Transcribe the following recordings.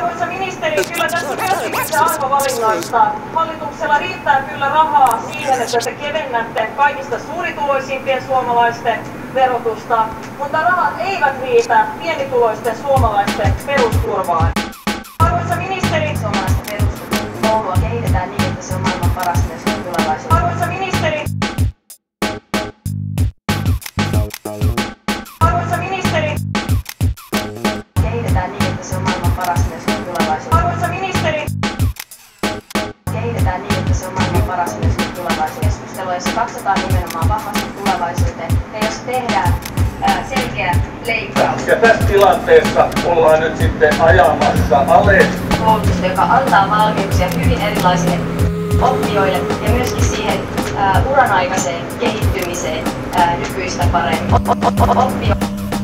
Arvoisa ministeri, kyllä tässä myöskin kyse arvovalinnoista. Hallituksella riittää kyllä rahaa siihen, että te kevennätte kaikista suurituloisimpien suomalaisten verotusta, mutta rahat eivät riitä pienituloisten suomalaisten perusturvaan. Arvoisa ministeri, suomalaista peruskoulua kehitetään niin, että se on maailman paras myös tulevaisuudessa. Arvoisa ministeri, arvoisa ministeri, kehitetään niin, että se on maailman paras myös tulevaisuudessa. arvoisa ministeri, Kehitetään niin, että se on maailman paras myös tulevaisuudessa. Keskustelua, jossa katsotaan nimenomaan vahvasti tulevaisuuteen ja jos tehdään selkeä leikkaus. Ja tässä tilanteessa ollaan nyt sitten ajamassa alas Koulutusta, joka antaa valmiuksia hyvin erilaisille oppijoille ja myöskin siihen uranaikaiseen kehittymiseen nykyistä paremmin. Oppio.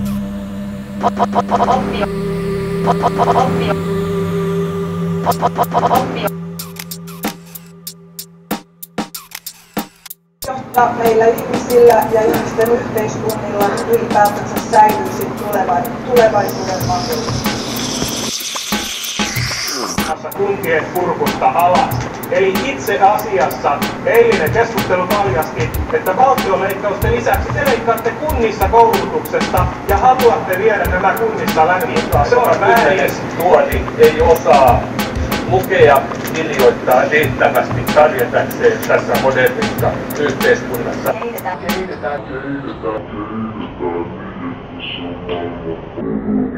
Jotta meillä ihmisillä ja ihmisten yhteiskunnilla ylipäätänsä säilyisi tulevaisuuden mahdollisuus. Kuntien purkusta alas. Eli itse asiassa eilinen keskustelu paljasti, että valtionleikkausten lisäksi te leikkaatte kunnissa koulutuksesta ja haluatte viedä nämä kunnissa läpi. Se on väärin. Nuori ei osaa lukea, kirjoittaa riittävästi pärjätäkseen tässä modernissa yhteiskunnassa. Kehitetään. Kehitetään.